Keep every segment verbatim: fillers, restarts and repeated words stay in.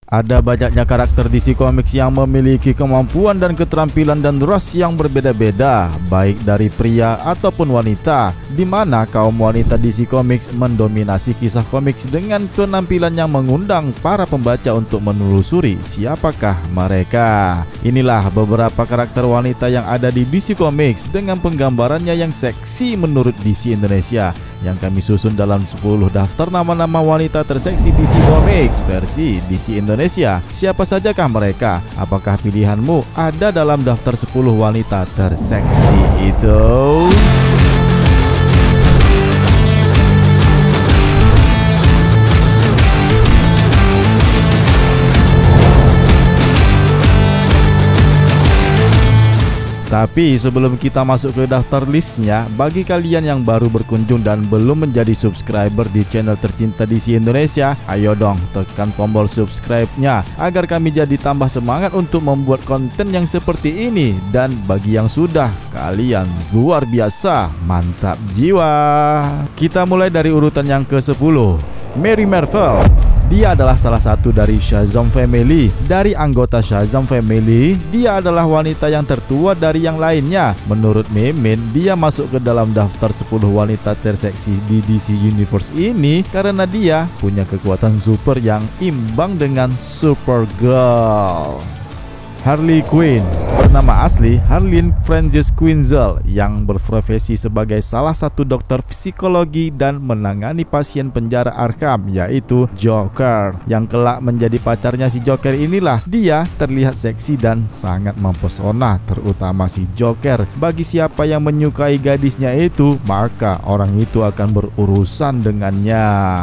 Ada banyaknya karakter D C Comics yang memiliki kemampuan dan keterampilan dan ras yang berbeda-beda, baik dari pria ataupun wanita, di mana kaum wanita D C Comics mendominasi kisah komiks dengan penampilan yang mengundang para pembaca untuk menelusuri siapakah mereka. Inilah beberapa karakter wanita yang ada di D C Comics dengan penggambarannya yang seksi menurut D C Indonesia, yang kami susun dalam sepuluh daftar nama-nama wanita terseksi D C Comics versi D C Indonesia. Siapa sajakah mereka? Apakah pilihanmu ada dalam daftar sepuluh wanita terseksi itu? Tapi sebelum kita masuk ke daftar listnya, bagi kalian yang baru berkunjung dan belum menjadi subscriber di channel tercinta D C Indonesia, ayo dong tekan tombol subscribe-nya agar kami jadi tambah semangat untuk membuat konten yang seperti ini. Dan bagi yang sudah, kalian luar biasa, mantap jiwa. Kita mulai dari urutan yang ke sepuluh, Mary Marvel. Dia adalah salah satu dari Shazam Family. Dari anggota Shazam Family, dia adalah wanita yang tertua dari yang lainnya. Menurut Mimin, dia masuk ke dalam daftar sepuluh wanita terseksi di D C Universe ini karena dia punya kekuatan super yang imbang dengan Supergirl. Harley Quinn, bernama asli Harleen Frances Quinzel, yang berprofesi sebagai salah satu dokter psikologi dan menangani pasien penjara Arkham, yaitu Joker. Yang kelak menjadi pacarnya si Joker inilah, dia terlihat seksi dan sangat mempesona, terutama si Joker. Bagi siapa yang menyukai gadisnya itu, maka orang itu akan berurusan dengannya.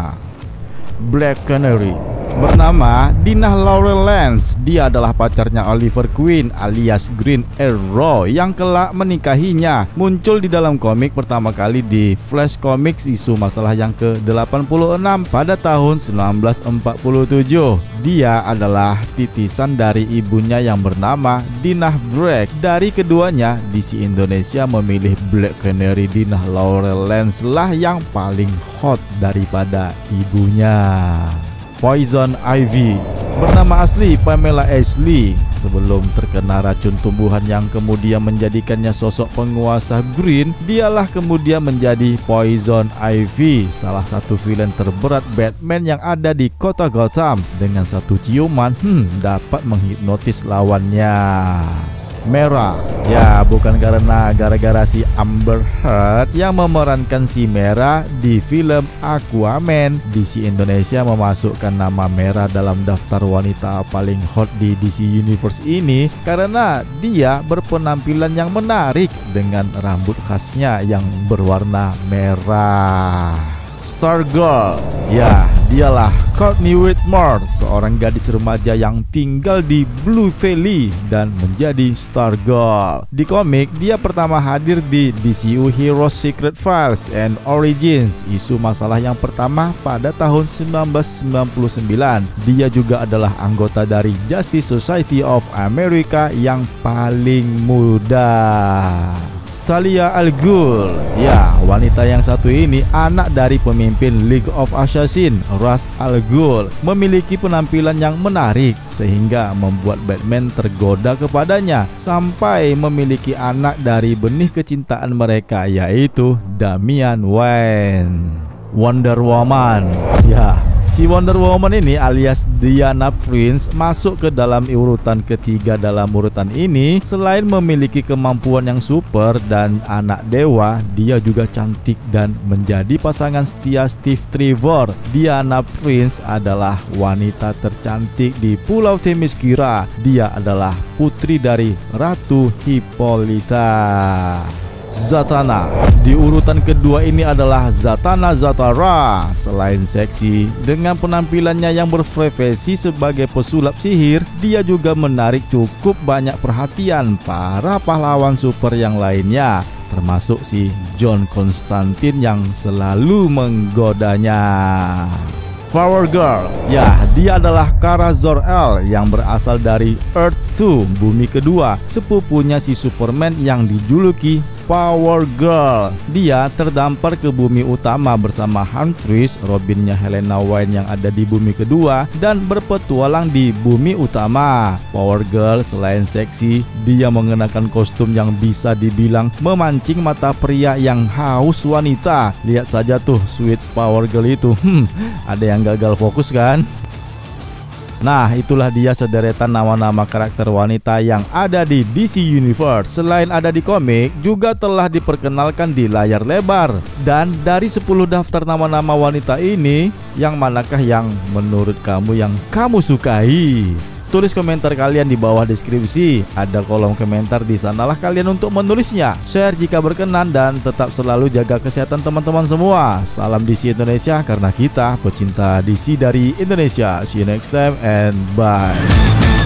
Black Canary, bernama Dinah Laurel Lance. Dia adalah pacarnya Oliver Queen alias Green Arrow yang kelak menikahinya. Muncul di dalam komik pertama kali di Flash Comics isu masalah yang ke delapan puluh enam pada tahun seribu sembilan ratus empat puluh tujuh. Dia adalah titisan dari ibunya yang bernama Dinah Drake. Dari keduanya, D C Indonesia memilih Black Canary Dinah Laurel Lance lah yang paling hot daripada ibunya. Poison Ivy, bernama asli Pamela Ashley. Sebelum terkena racun tumbuhan yang kemudian menjadikannya sosok penguasa Green, dialah kemudian menjadi Poison Ivy, salah satu villain terberat Batman yang ada di kota Gotham. Dengan satu ciuman, hmm, dapat menghipnotis lawannya. Mera, ya bukan karena gara-gara si Amber Heard yang memerankan si Mera di film Aquaman. D C Indonesia memasukkan nama Mera dalam daftar wanita paling hot di D C Universe ini karena dia berpenampilan yang menarik dengan rambut khasnya yang berwarna merah. Stargirl, ya dialah Courtney Whitmore, seorang gadis remaja yang tinggal di Blue Valley dan menjadi Stargirl. Di komik, dia pertama hadir di D C U Heroes Secret Files and Origins, isu masalah yang pertama pada tahun seribu sembilan ratus sembilan puluh sembilan. Dia juga adalah anggota dari Justice Society of America yang paling muda. Talia Al Ghul, ya wanita yang satu ini anak dari pemimpin League of Assassins, Ra's al Ghul, memiliki penampilan yang menarik sehingga membuat Batman tergoda kepadanya sampai memiliki anak dari benih kecintaan mereka, yaitu Damian Wayne. Wonder Woman, ya si Wonder Woman ini alias Diana Prince masuk ke dalam urutan ketiga dalam urutan ini. Selain memiliki kemampuan yang super dan anak dewa, dia juga cantik dan menjadi pasangan setia Steve Trevor. Diana Prince adalah wanita tercantik di Pulau Themyscira. Dia adalah putri dari Ratu Hippolyta. Zatanna, di urutan kedua ini adalah Zatanna Zatara. Selain seksi dengan penampilannya yang berprofesi sebagai pesulap sihir, dia juga menarik cukup banyak perhatian para pahlawan super yang lainnya, termasuk si John Constantine yang selalu menggodanya. Flower Girl, ya dia adalah Kara Zor-El yang berasal dari Earth dua, bumi kedua, sepupunya si Superman yang dijuluki Power Girl. Dia terdampar ke bumi utama bersama Huntress, Robinnya Helena Wayne yang ada di bumi kedua, dan berpetualang di bumi utama. Power Girl selain seksi, dia mengenakan kostum yang bisa dibilang memancing mata pria yang haus wanita. Lihat saja tuh sweet Power Girl itu. Hmm, ada yang gagal fokus kan? Nah, itulah dia sederetan nama-nama karakter wanita yang ada di D C Universe. Selain ada di komik, juga telah diperkenalkan di layar lebar. Dan dari sepuluh daftar nama-nama wanita ini, yang manakah yang menurut kamu yang kamu sukai? Tulis komentar kalian di bawah deskripsi. Ada kolom komentar, di sanalah kalian untuk menulisnya. Share jika berkenan dan tetap selalu jaga kesehatan teman-teman semua. Salam D C Indonesia, karena kita pecinta D C dari Indonesia. See you next time and bye.